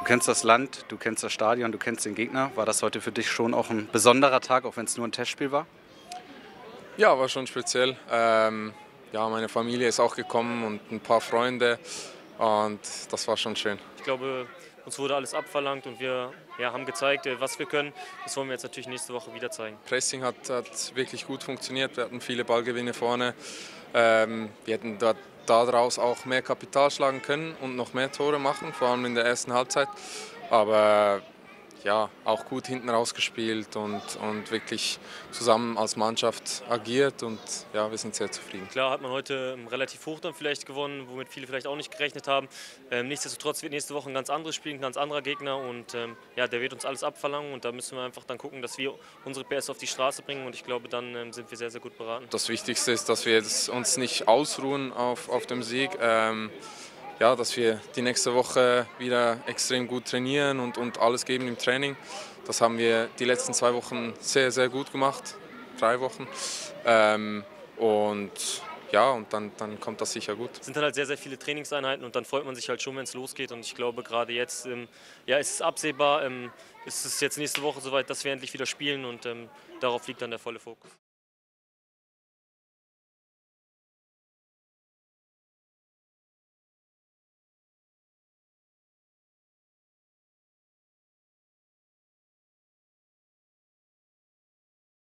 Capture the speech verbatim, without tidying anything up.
kennst das Land, du kennst das Stadion, du kennst den Gegner. War das heute für dich schon auch ein besonderer Tag, auch wenn es nur ein Testspiel war? Ja, war schon speziell. Ähm, ja, meine Familie ist auch gekommen und ein paar Freunde und das war schon schön. Ich glaube, uns wurde alles abverlangt und wir ja, haben gezeigt, äh, was wir können. Das wollen wir jetzt natürlich nächste Woche wieder zeigen. Pressing hat, hat wirklich gut funktioniert. Wir hatten viele Ballgewinne vorne. Ähm, wir hätten dort daraus auch mehr Kapital schlagen können und noch mehr Tore machen, vor allem in der ersten Halbzeit. Aber ja, auch gut hinten rausgespielt und, und wirklich zusammen als Mannschaft agiert und ja, wir sind sehr zufrieden. Klar hat man heute ähm, relativ hoch dann vielleicht gewonnen, womit viele vielleicht auch nicht gerechnet haben. Ähm, nichtsdestotrotz wird nächste Woche ein ganz anderes Spiel, ein ganz anderer Gegner und ähm, ja, der wird uns alles abverlangen und da müssen wir einfach dann gucken, dass wir unsere P S auf die Straße bringen und ich glaube, dann ähm, sind wir sehr, sehr gut beraten. Das Wichtigste ist, dass wir jetzt uns nicht ausruhen auf, auf dem Sieg. Ähm, Ja, dass wir die nächste Woche wieder extrem gut trainieren und, und alles geben im Training. Das haben wir die letzten zwei Wochen sehr, sehr gut gemacht, drei Wochen. Ähm, und ja, und dann, dann kommt das sicher gut. Es sind dann halt sehr, sehr viele Trainingseinheiten und dann freut man sich halt schon, wenn es losgeht. Und ich glaube, gerade jetzt ähm, ja, ist es absehbar, ähm, ist es jetzt nächste Woche soweit, dass wir endlich wieder spielen und ähm, darauf liegt dann der volle Fokus.